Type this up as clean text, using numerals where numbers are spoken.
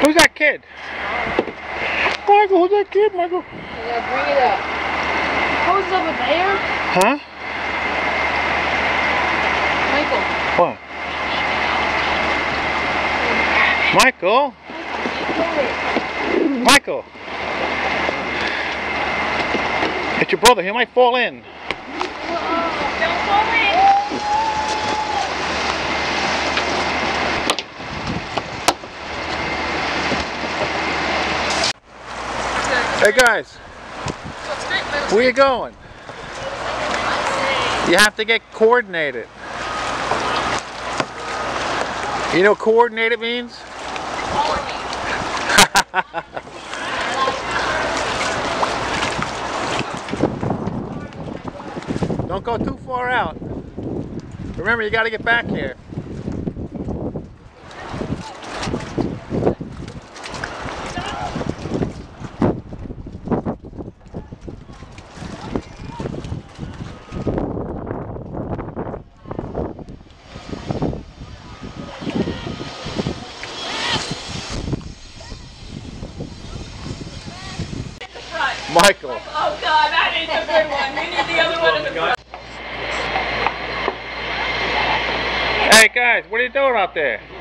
Who's that kid? Michael, who's that kid, Michael? Yeah, bring it up. Who's up with there? Huh? Michael. Michael? Michael! It's your brother, he might fall in. Don't fall in. Hey guys, where you going? You have to get coordinated. You know what coordinated means? Don't go too far out. Remember, you got to get back here. Michael. Oh God, that is a good one. We need the other one in the front. Hey guys, what are you doing out there?